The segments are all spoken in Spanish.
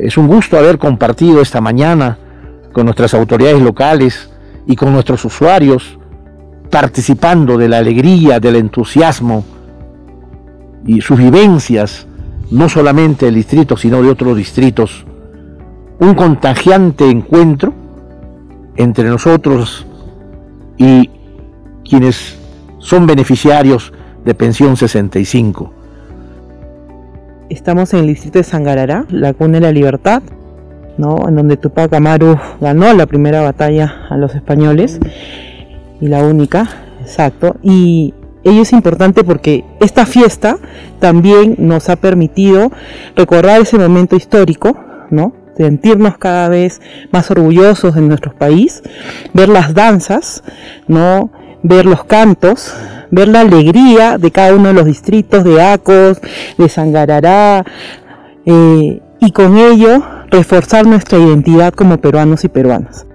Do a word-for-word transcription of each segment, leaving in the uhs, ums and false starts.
Es un gusto haber compartido esta mañana con nuestras autoridades locales y con nuestros usuarios, participando de la alegría, del entusiasmo y sus vivencias, no solamente del distrito, sino de otros distritos. Un contagiante encuentro entre nosotros y quienes son beneficiarios de Pensión sesenta y cinco. Estamos en el distrito de Sangarará, la cuna de la libertad, ¿no? En donde Tupac Amaru ganó la primera batalla a los españoles, y la única, exacto. Y ello es importante porque esta fiesta también nos ha permitido recordar ese momento histórico, ¿no? Sentirnos cada vez más orgullosos de nuestro país, ver las danzas, ¿no? Ver los cantos, ver la alegría de cada uno de los distritos de Acos, de Sangarará, eh, y con ello reforzar nuestra identidad como peruanos y peruanas.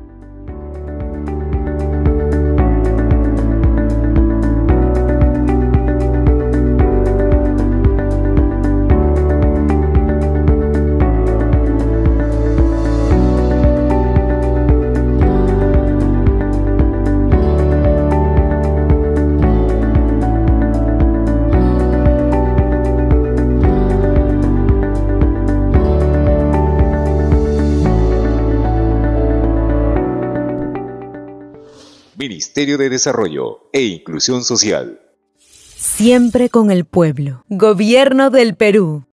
Ministerio de Desarrollo e Inclusión Social. Siempre con el pueblo. Gobierno del Perú.